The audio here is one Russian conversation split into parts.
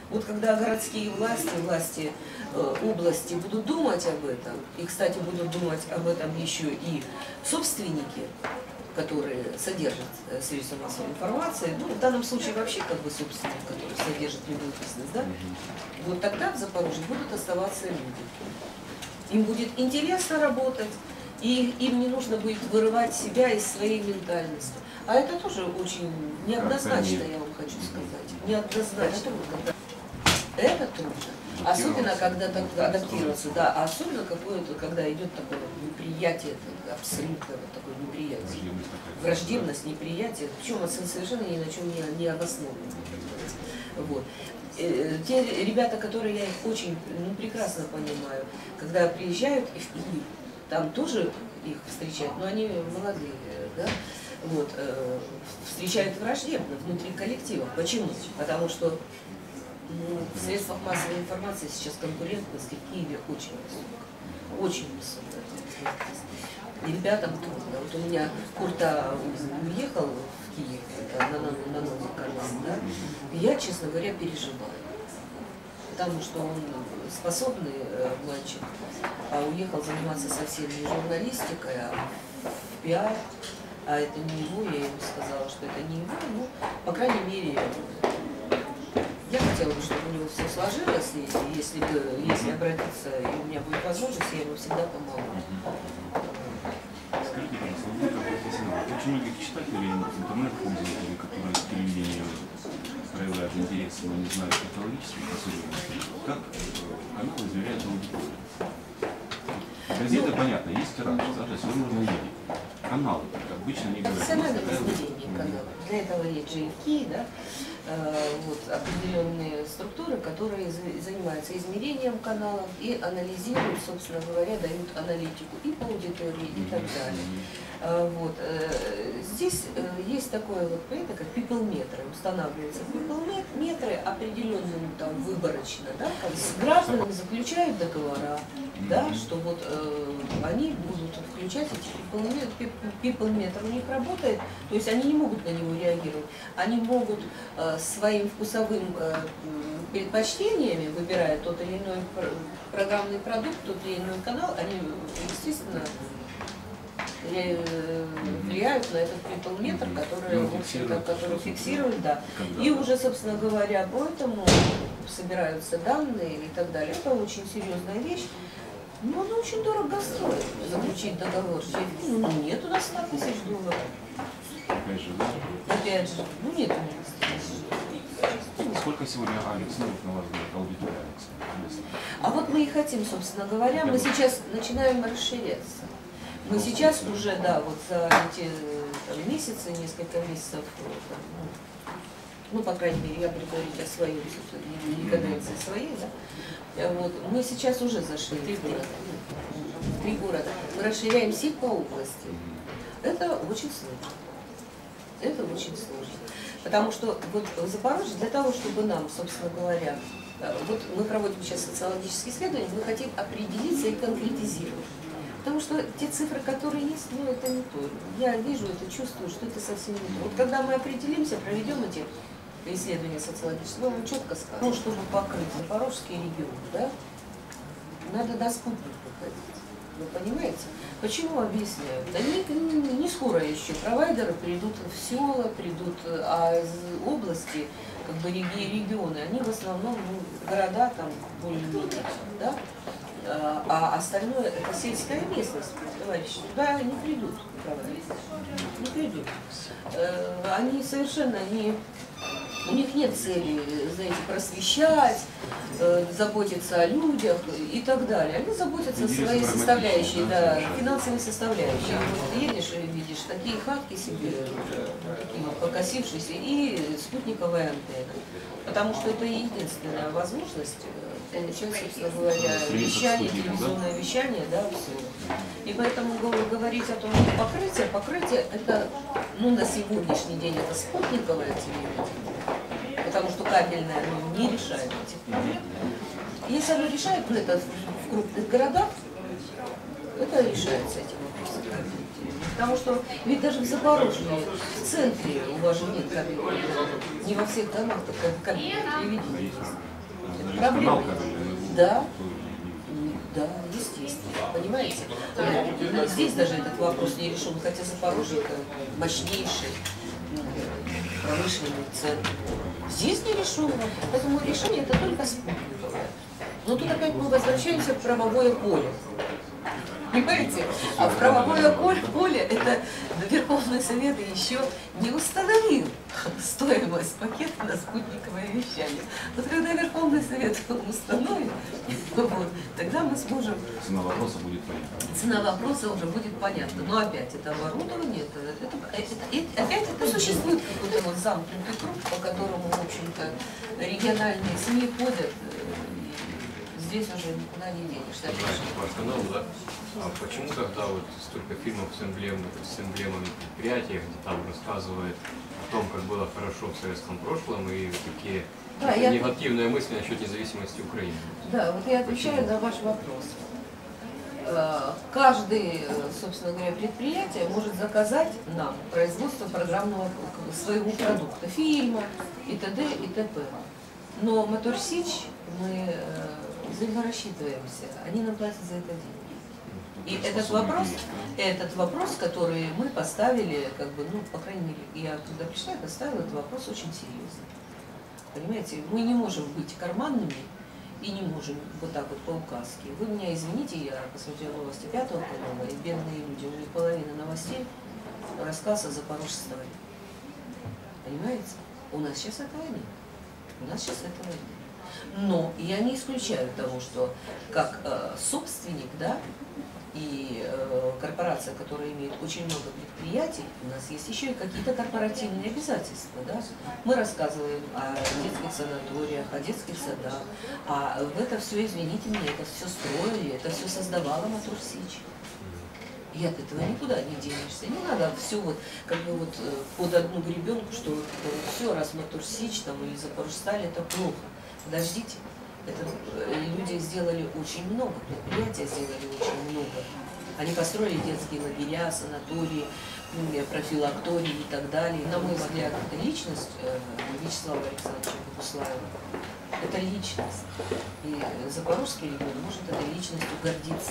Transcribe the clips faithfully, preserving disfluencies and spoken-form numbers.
Вот когда городские власти, власти э, области будут думать об этом, и, кстати, будут думать об этом еще и собственники, которые содержат э, средства массовой информации, ну, в данном случае вообще как бы собственник, который содержит любой бизнес, да, вот тогда в Запорожье будут оставаться люди. Им будет интересно работать, и им не нужно будет вырывать себя из своей ментальности. А это тоже очень неоднозначно, я вам хочу сказать. Неоднозначно. Это трудно. Особенно, когда адаптироваться, да, а особенно какое-то, когда идет такое неприятие, абсолютно вот такое неприятие. Враждебность, неприятие, причем совершенно ни на чем не, не обосновано. Вот. Те ребята, которые я их очень ну, прекрасно понимаю, когда приезжают и, и там тоже их встречают, но они молодые, да, вот, э, встречают враждебно внутри коллектива. Почему? Потому что ну, в средствах массовой информации сейчас конкурентность в Киеве очень высокая. Очень высокая. И ребятам трудно. Вот у меня Курта уехал в Киев на, на, на новый канал, да, и я, честно говоря, переживаю. Потому что он способный э, мальчик, а уехал заниматься совсем не журналистикой, а в пиар. А это не его, я ему сказала, что это не его, ну, по крайней мере, я хотела бы, чтобы у него все сложилось, и если, бы, если обратиться, и у меня будет возможность, я ему всегда помогу. Скажите, пожалуйста, вы как профессионал, очень многих читателей, интернет-пользователей, которые к телевидению проявляют интерес, но не знают технологических особенностей, как канал измеряет аудиторию? Газеты, ну, понятно, есть тираж, да, то есть вы нужно видеть. Каналы, как обычно не говорят. Профессиональное измерение канала. Для этого есть джей эф кей, да, э, вот, определенные структуры, которые занимаются измерением каналов и анализируют, собственно говоря, дают аналитику и по аудитории, и так далее. Э, вот, э, здесь э, есть такое вот понятие, как people-метры. Устанавливаются people-метры определенным там выборочно, да, как с гражданами заключают договора, да, что вот э, они будут включать эти people-метр, у них работает, то есть они не могут на него реагировать, они могут э, своим вкусовым э, предпочтениями, выбирая тот или иной программный продукт, тот или иной канал, они, естественно, влияют на этот people-метр, который, в общем-то, который фиксирует, да. И уже, собственно говоря, поэтому собираются данные и так далее. Это очень серьезная вещь. Но она очень дорого стоит заключить договор. Ну, нет у нас ста тысяч долларов. Опять же, да? Опять же, ну нет у нас. Сколько сегодня Алекс Новик, на ваш взгляд, аудитория Алекса? А вот мы и хотим, собственно говоря, мы сейчас начинаем расширяться. Мы сейчас уже, да, вот за эти там, месяцы, несколько месяцев, там, ну, по крайней мере, я буду говорить о своей декаденции своей, да, вот, мы сейчас уже зашли в три города. Три города. Мы расширяем сеть по области. Это очень сложно. Это очень сложно. Потому что вот в Запорожье, для того, чтобы нам, собственно говоря, вот мы проводим сейчас социологические исследования, мы хотим определиться и конкретизировать. Потому что те цифры, которые есть, ну это не то. Я вижу это, чувствую, что это совсем не то. Вот когда мы определимся, проведем эти исследования социологические, мы четко скажем, ну, чтобы покрыть Запорожский регион, да, надо до спутника ходить. Вы понимаете? Почему объясняю? Да не, не скоро еще провайдеры придут в села, придут, а из области, как бы регионы, они в основном ну, города там более-менее, да? А остальное это сельская местность, товарищи, туда не придут, не придут. Они совершенно не, у них нет цели, знаете, просвещать, заботиться о людях и так далее. Они заботятся о своей составляющей, да, финансовой составляющей. Вот ты едешь и видишь такие хатки себе, такие покосившиеся, и спутниковая антенна. Потому что это единственная возможность получать, собственно говоря, вещание, телевизионное вещание, да, все. И поэтому говорить о том, что покрытие, покрытие это, ну, на сегодняшний день это спутниковое телевидение, потому что кабельное оно не решает этих проблем. Если оно решает, ну, это в крупных городах, это решается этим вопросом. Потому что ведь даже в Запорожье, в центре у вас же нет кабельного, не во всех домах кабельное телевидение есть. проблема. Кабельный, Да. Да, естественно, понимаете? Ну, здесь даже этот вопрос не решен, хотя Запорожье это мощнейший промышленный центр. Здесь не решен, поэтому решение это только спутниковое. Но тут опять мы возвращаемся в правовое поле. Понимаете? А в правовое поле это Верховный Совет еще не установил стоимость пакета на спутниковое вещание. Вот когда Верховный Совет установит, вот, тогда мы сможем... Цена вопроса будет понятна. Цена вопроса уже будет понятна. Но опять это оборудование, это, это, это, это, опять это существует какой-то вот замкнутый круг, по которому, в общем-то, региональные СМИ ходят. Здесь уже никуда не денешься. Ваш канал, да? А почему тогда вот столько фильмов с эмблемами, с эмблемами предприятия, где там рассказывает о том, как было хорошо в советском прошлом и какие да, я... негативные мысли насчет независимости Украины? Да, вот я отвечаю почему? На ваш вопрос. Каждый, собственно говоря, предприятие может заказать нам производство программного своего продукта, фильма и т.д. и т.п. Но Мотор Сич мы взаиморассчитываемся, они нам платят за это деньги. И этот вопрос, этот вопрос, который мы поставили, как бы, ну, по крайней мере, я когда пришла, я поставила этот вопрос очень серьезно. Понимаете, мы не можем быть карманными и не можем вот так вот по указке. Вы меня извините, я посмотрела новости пятого канала, и бедные люди, у них половина новостей рассказ о Запорожской. Понимаете? У нас сейчас этого нет. У нас сейчас этого нет. Но я не исключаю того, что как э, собственник, да, и э, корпорация, которая имеет очень много предприятий, у нас есть еще и какие-то корпоративные обязательства. Да? Мы рассказываем о детских санаториях, о детских садах, а в это все, извините меня, это все строили, это все создавала Мотор Сич. И от этого никуда не денешься. Не надо все вот, как бы вот под одну гребенку, что вот, все, раз Мотор Сич там, или Запорожсталь, это плохо. Подождите, это, люди сделали очень много, предприятия сделали очень много. Они построили детские лагеря, санатории, профилактории и так далее. На мой взгляд, это личность Вячеслава Александровича Богуслаева. Это личность. И Запорожский регион может этой личностью гордиться.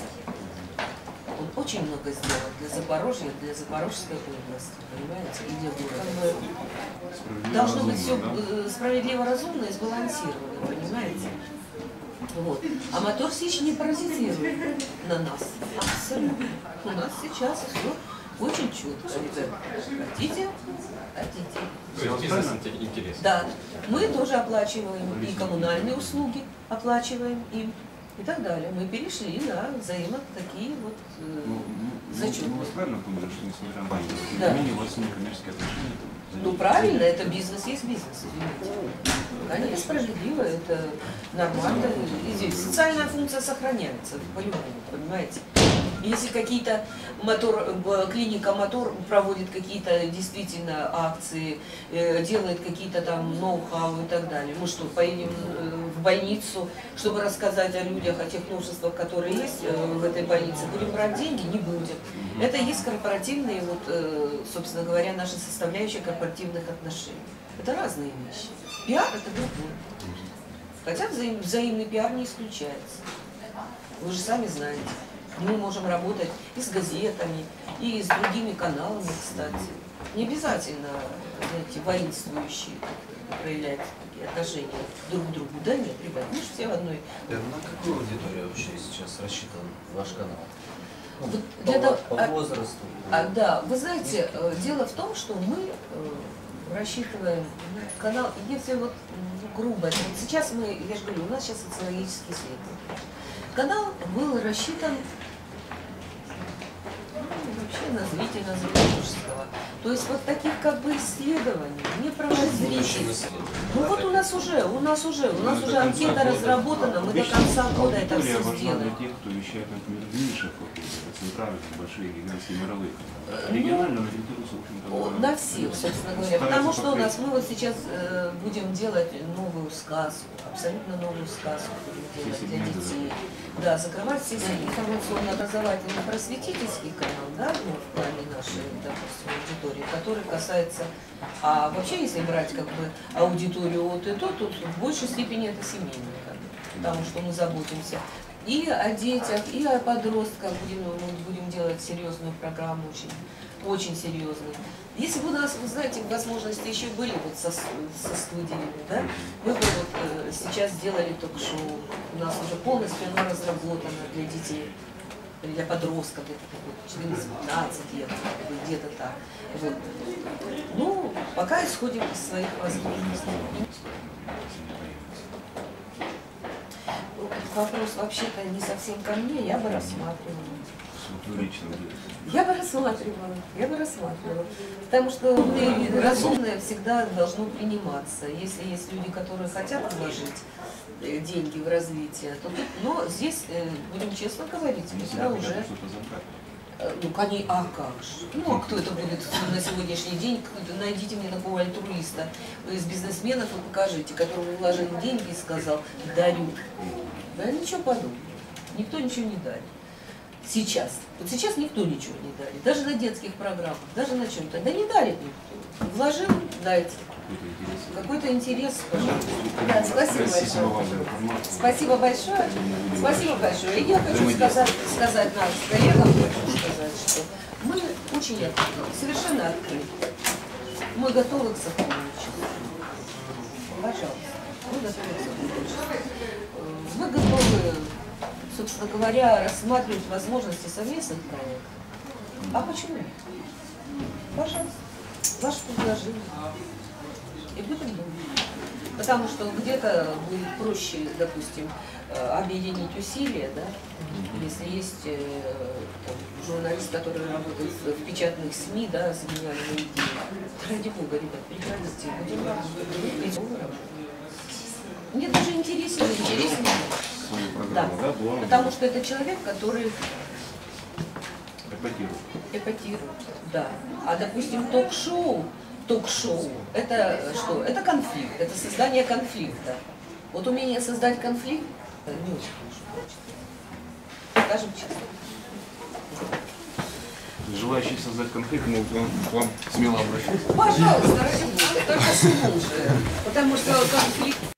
Он очень много сделал для Запорожья, для Запорожской области, понимаете, и для города. Должно быть все да? справедливо, разумно и сбалансировано, понимаете? Вот. А Мотор Сич не паразитирует на нас. Абсолютно. У нас сейчас все очень чутко, ребята. Хотите? Хотите. Бизнес интересно. Да. Мы тоже оплачиваем и коммунальные услуги, оплачиваем им. И так далее. Мы перешли на взаимо такие вот э, ну, зачеты. Ну, вы правильно поняли, что несмотря на это, да. менее у вас не коммерческие отношения? Ну правильно, это бизнес есть бизнес, извините. Конечно, справедливо, это нормально. И здесь социальная функция сохраняется по-любому, понимаете. Если какие-то мотор, клиника Мотор проводит какие-то действительно акции, э, делает какие-то там ноу-хау и так далее, мы что, поедем в больницу, чтобы рассказать о людях, о тех новшествах, которые есть э, в этой больнице, будем брать деньги? Не будем. Это есть корпоративные, вот, э, собственно говоря, наши составляющие корпоративных отношений. Это разные вещи. Пиар – это другое. Хотя взаим, взаимный пиар не исключается. Вы же сами знаете. Мы можем работать и с газетами, и с другими каналами, кстати. Не обязательно, знаете, воинствующие проявлять такие отношения друг к другу. Да нет, ребят, мы же все в одной. На какую аудиторию вообще сейчас рассчитан ваш канал? Ну, вот по, для того, по возрасту? А, да, вы знаете, дело в том, что мы рассчитываем канал, если вот ну, грубо, вот сейчас мы, я же говорю, у нас сейчас социологический исследование. Канал был рассчитан ну, вообще на зрителя Запорожского. То есть вот таких как бы исследований не проводились. Ну вот у нас уже, у нас уже, у нас уже анкета разработана, мы до конца года это все сделаем. Для тех, кто вещает, например, в нишах, центральных, большие, гигантские мировые. Регионально ориентируются, в общем-то, на всех, собственно говоря. Потому что у нас мы вот сейчас э, будем делать новую сказку, абсолютно новую сказку будем делать для детей. Да, закрывать все информационно-образовательный просветительский канал, да, ну, в плане нашей, допустим, аудитории, который касается, а вообще, если брать как бы аудиторию от и то, тут в большей степени это семейный канал. потому что мы заботимся и о детях, и о подростках. Будем, мы будем делать серьезную программу, очень, очень серьезную. Если бы у нас, вы знаете, возможности еще были вот со, со студиями, да, мы бы вот э, сейчас сделали ток-шоу. У нас уже полностью оно разработано для детей, для подростков, где-то четырнадцать-пятнадцать лет, где-то так. Вот. Ну, пока исходим из своих возможностей. Вопрос вообще-то не совсем ко мне, я бы рассматривала. Я бы рассматривала, я бы рассматривала. Потому что разумное всегда должно приниматься. Если есть люди, которые хотят вложить деньги в развитие, то тут, но здесь, будем честно говорить, это уже... Ну, конечно, а как же? Ну, а кто это будет на сегодняшний день? Найдите мне такого альтруиста из бизнесменов и покажите, которому вложили деньги и сказал, дарю. Да ничего подобного. Никто ничего не дарит. Сейчас. Вот сейчас никто ничего не дарит. Даже на детских программах, даже на чем-то. Да не дарит никто. Вложил, дайте. Какой-то интерес, пожалуйста. Да, спасибо большое. Спасибо большое. Спасибо большое. И я хочу сказать, сказать нам, коллегам, хочу сказать, что мы очень открыты, совершенно открыты. Мы готовы к сотрудничеству. Пожалуйста. Мы готовы к сотрудничеству. Мы готовы, собственно говоря, рассматривать возможности совместных проектов. А почему нет? Пожалуйста. Ваше предложение. И будем думать. Потому что где-то будет проще, допустим, объединить усилия, да, если есть там, журналист, который работает в печатных СМИ, да, с гениальными идеями. Ради Бога, ребят, прекратите, будем работать. Мне даже интереснее, интереснее. Да, потому что это человек, который эпатирует. Эпатирует, да. А, допустим, ток-шоу, ток-шоу, это что? Это конфликт, это создание конфликта. Вот умение создать конфликт, не очень хорошо. Скажем честно. Желающие создать конфликт могут к вам смело обращаться. Пожалуйста, ради Бога, только с мужем. Потому что конфликт